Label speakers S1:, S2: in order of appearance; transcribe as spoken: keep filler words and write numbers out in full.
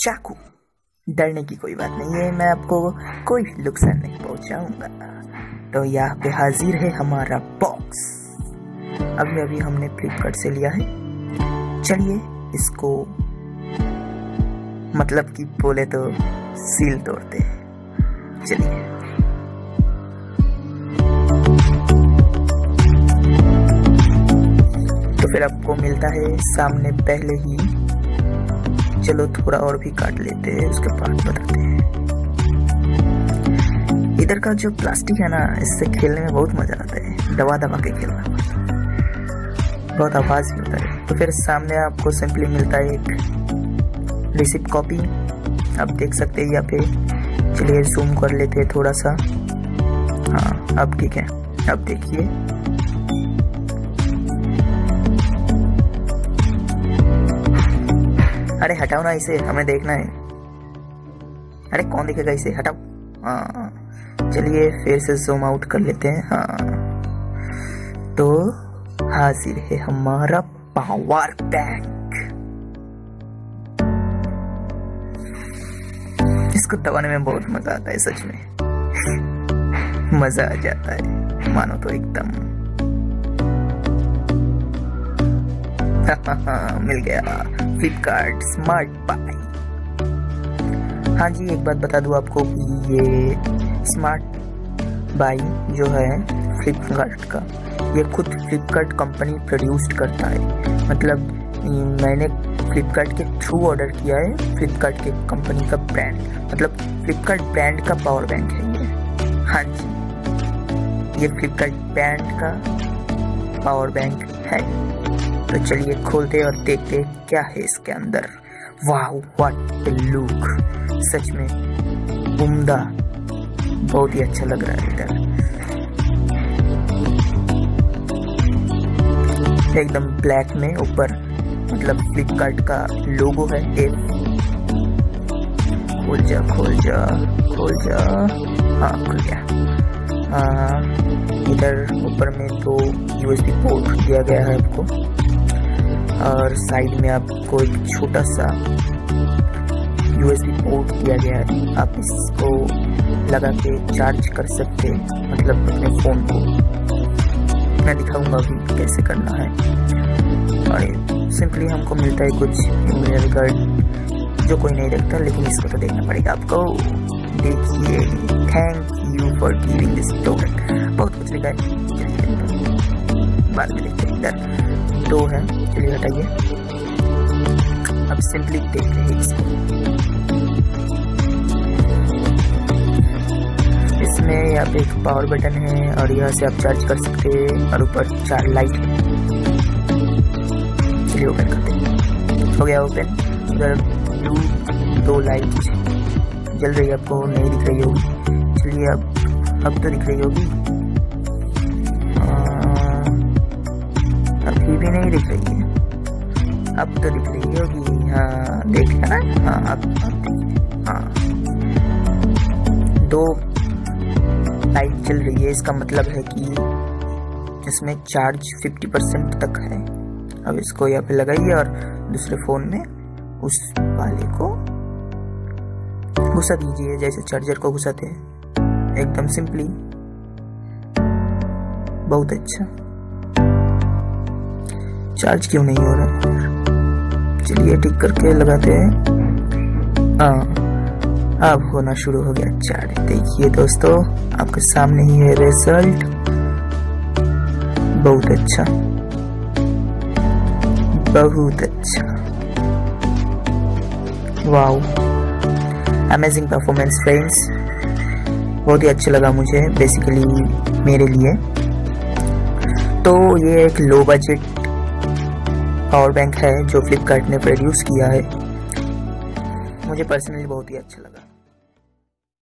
S1: चाकू। डरने की कोई बात नहीं है, मैं आपको कोई भी नुकसान नहीं पहुंचाऊंगा। तो यहाँ पे हाजिर है हमारा बॉक्स। अभी अभी हमने फ्लिपकार्ट से लिया है। चलिए इसको मतलब कि बोले तो सील तोड़ते हैं। चलिए तो फिर आपको मिलता है सामने पहले ही। चलो थोड़ा और भी काट लेते हैं, उसके बाद बताते हैं। इधर का जो प्लास्टिक है ना, इससे खेलने में बहुत मजा आता है, दबा दबा के खेलना पड़ता है, बहुत आवाज भी होता है। तो फिर सामने आपको सिंपली मिलता है एक रिसिप्ट कॉपी, आप देख सकते हैं यहाँ पे। चलिए जूम कर लेते हैं थोड़ा सा। हाँ अब ठीक है, अब देखिए अरे हटाओ ना इसे, हमें देखना है। अरे कौन देखेगा इसे, हटाओ। हाँ चलिए फिर से जूम आउट कर लेते हैं। हाँ तो हाजिर है हमारा पावर बैंक। इसको दबाने में बहुत मजा आता है, सच में मजा आ जाता है मानो तो एकदम। मिल गया फ्लिपकार्ट स्मार्ट बाई। हाँ जी एक बात बता दूं आपको कि ये स्मार्ट बाई जो है फ्लिपकार्ट का, ये खुद फ्लिपकार्ट कंपनी प्रोड्यूस्ड करता है। मतलब मैंने फ्लिपकार्ट के थ्रू ऑर्डर किया है, फ्लिपकार्ट के कंपनी का ब्रांड, मतलब फ्लिपकार्ट ब्रांड का पावर बैंक है ये। हाँ जी ये फ्लिपकार्ट ब्रांड का पावर बैंक है। तो चलिए खोलते और देखते क्या है इसके अंदर। वाह व्हाट द लुक, सच में उम्दा, बहुत ही अच्छा लग रहा है। इधर एकदम ब्लैक में ऊपर मतलब फ्लिपकार्ट का लोगो है। एफ खोल जा खोल जा खोल जा। हाँ खुल गया। हाँ इधर ऊपर में दो यूएसबी पोर्ट दिया गया है आपको, और साइड में आपको एक छोटा सा यूएसबी पोर्ट दिया गया है। आप इसको लगा के चार्ज कर सकते हैं, मतलब अपने फ़ोन को। मैं दिखाऊंगा अभी कैसे करना है। और सिंपली हमको मिलता है कुछ ईमेल कार्ड जो कोई नहीं देखता, लेकिन इसको तो देखना पड़ेगा आपको। देखिए thank you for giving this product, बहुत कुछ लिखा है, बाद में देखते हैं। इधर दो है, चलिए हटाइए। अब सिंपली देख रहे हैं इसको। इसमें यहाँ पे एक पावर बटन है और यहाँ से आप चार्ज कर सकते हैं, और ऊपर चार लाइट है। चलिए ओपन करते हैं। हो गया ओपन। उधर ब्लू दो लाइट जल रही है, आपको नहीं दिख रही होगी। चलिए अब अब तो दिख रही होगी, अभी भी नहीं दिख रही है, अब तो दिख रही होगी। हाँ देख लिया ना। हाँ अब अब देखिए। हाँ दो लाइट चल रही है, इसका मतलब है कि इसमें चार्ज पचास परसेंट तक है। अब इसको यहाँ पे लगाइए और दूसरे फ़ोन में उस वाले को घुसा दीजिए, जैसे चार्जर को घुसाते हैं, एकदम सिंपली। बहुत अच्छा। चार्ज क्यों नहीं हो रहा? चलिए ठीक करके लगाते हैं। हाँ अब होना शुरू हो गया चार्ज। देखिए दोस्तों आपके सामने ही है रिजल्ट। बहुत अच्छा बहुत अच्छा, वाओ अमेजिंग परफॉर्मेंस फ्रेंड्स। बहुत ही अच्छा लगा मुझे, बेसिकली मेरे लिए। तो ये एक लो बजट पावर बैंक है जो फ्लिपकार्ट ने प्रोड्यूस किया है। मुझे पर्सनली बहुत ही अच्छा लगा।